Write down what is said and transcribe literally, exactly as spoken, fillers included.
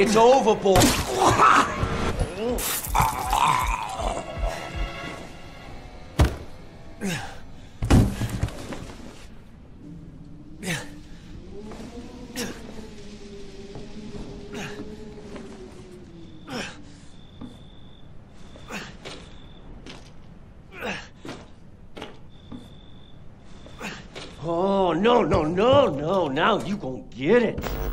It's overboard. Oh, no, no, no, no. Now you gonna get it.